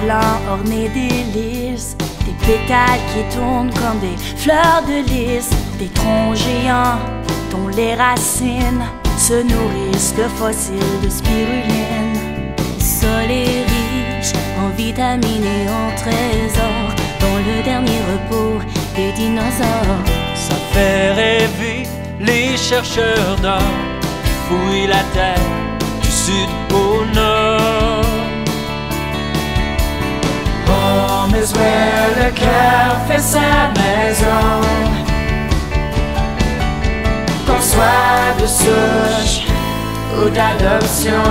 blanc orné d'hélices, des pétales qui tournent comme des fleurs de lys, des troncs géants dont les racines se nourrissent de fossiles de spiruline. Le sol est riche en vitamines et en trésors, dans le dernier repos des dinosaures. Ça fait rêver les chercheurs d'or, fouillent la terre du sud au nord. Home is where le cœur fait sa maison, qu'on soit de souche ou d'adoption.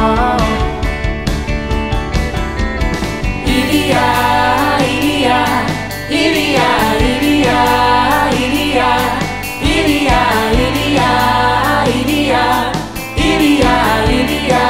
Il y a, il y a, il y a, il y a, il y a, il y a, il y a, il y a, il y a, il y a.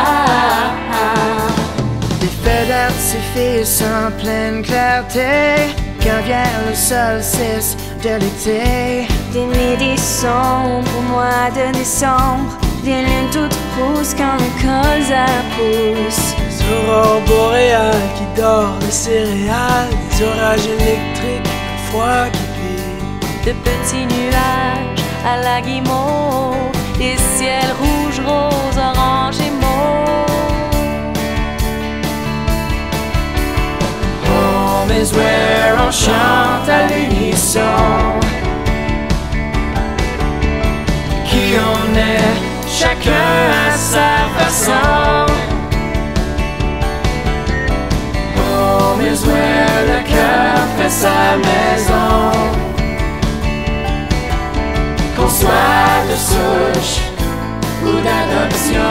Des feux d'artifice en pleine clarté, quand vient le solstice de l'été. Des midis sombres au mois de décembre, des lunes toutes rousses quand le colza pousse. Des aurores boréales qui dort les céréales, des orages électriques, le froid qui pique. De petits nuages à la guimauve, des ciels rouges, roses, oranges et mauves. Home is where on chante à l'unisson. Qui on est, chacun à sa façon. Home is where le cœur fait sa maison, qu'on soit de souche ou d'adoption.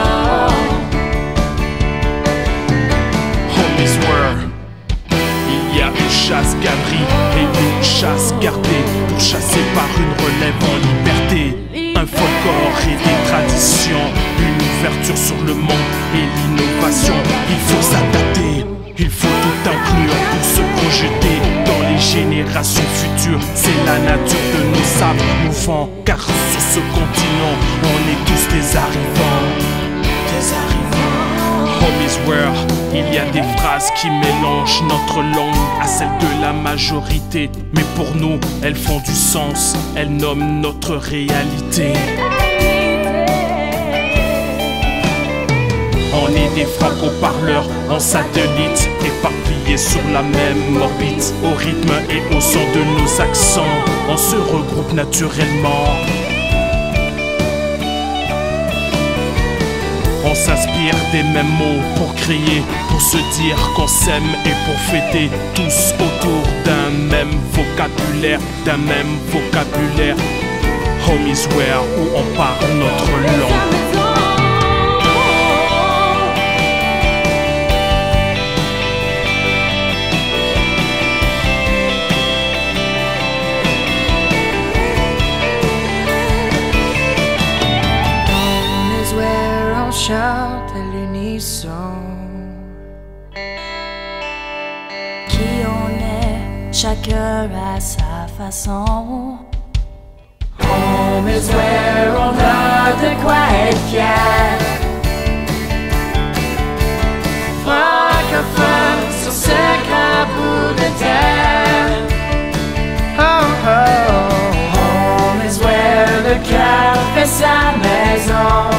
Home is where il y a une chasse-galerie et une chasse gardée pour chasser par une relève en liberté. Un folklore et des traditions, une ouverture sur le monde et l'innovation. Il faut s'adapter, il faut tout inclure pour se projeter dans les générations futures. C'est la nature de nos sables mouvants, car sur ce continent, on est tous des arrivants. Des arrivants. Home is where il y a des phrases qui mélangent notre langue à celle de la majorité. Mais pour nous, elles font du sens, elles nomment notre réalité. On est des franco-parleurs en satellite, éparpillés sur la même orbite. Au rythme et au son de nos accents, on se regroupe naturellement. On s'inspire des mêmes mots pour crier, pour se dire qu'on s'aime et pour fêter tous autour d'un même vocabulaire, Home is where où on parle notre langue. Chante à l'unisson. Qui on est, chacun à sa façon. Home is where on a de quoi être fier. Francophone sur ce grand bout de terre. Oh oh, home is where le cœur fait sa maison.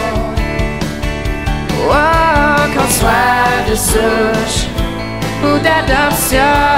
Oh, qu'on soit de souche ou d'adoption.